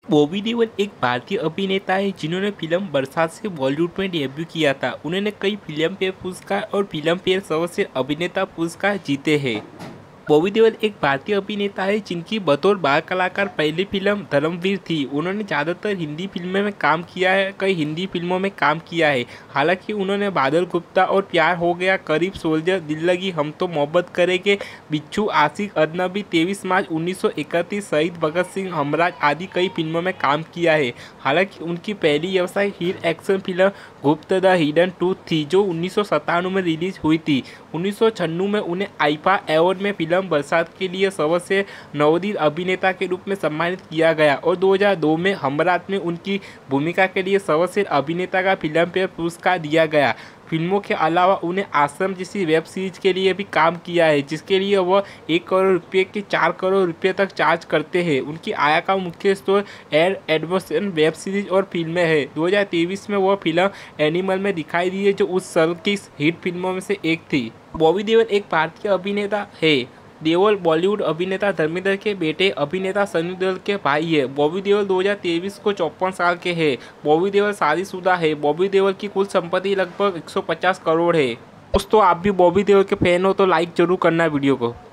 बॉबी देओल एक भारतीय अभिनेता है जिन्होंने फिल्म बरसात से बॉलीवुड में डेब्यू किया था। उन्होंने कई फिल्म फेयर पुरस्कार और फिल्म फेयर सर्वश्रेष्ठ अभिनेता पुरस्कार जीते हैं। बॉबी देओल एक भारतीय अभिनेता है जिनकी बतौर बाल कलाकार पहली फिल्म धर्मवीर थी। उन्होंने ज़्यादातर हिंदी फिल्मों में काम किया है, कई हिंदी फिल्मों में काम किया है। हालांकि उन्होंने बादल गुप्ता और प्यार हो गया, करीब सोल्जर, दिल लगी, हम तो मोहब्बत करेंगे, बिच्छू, आशिक, अजनबी, 23 मार्च 1931, शहीद भगत सिंह, हमराज आदि कई फिल्मों में काम किया है। हालांकि उनकी पहली व्यावसायिक hit action film Gupt the hidden truth थी जो 1997 में रिलीज हुई थी। 1996 में उन्हें आईफा अवार्ड में फिल्म बरसात के लिए सर्वश्रेष्ठ नवोदित अभिनेता के रूप में सम्मानित किया गया और 2002 में हमराज में उनकी भूमिका के लिए सर्वश्रेष्ठ अभिनेता का फिल्म फेयर पुरस्कार दिया गया। फिल्मों के अलावा उन्हें आश्रम जैसी वेब सीरीज के लिए भी काम किया है, जिसके लिए वह 1 करोड़ रुपये के 4 करोड़ रुपये तक चार्ज करते हैं। उनकी आय का मुख्य स्रोत एयर एडवर्सन वेब सीरीज और फिल्में हैं। 2023 में वह फिल्म एनिमल में दिखाई दी है जो उस साल की हिट फिल्मों में से एक थी। बॉबी देओल एक भारतीय अभिनेता है। देओल बॉलीवुड अभिनेता धर्मेंद्र के बेटे अभिनेता सनी देओल के भाई है। बॉबी देओल 2023 को 54 साल के हैं। बॉबी देओल शादीशुदा है। बॉबी देओल की कुल संपत्ति लगभग 150 करोड़ है। दोस्तों, आप भी बॉबी देओल के फैन हो तो लाइक जरूर करना वीडियो को।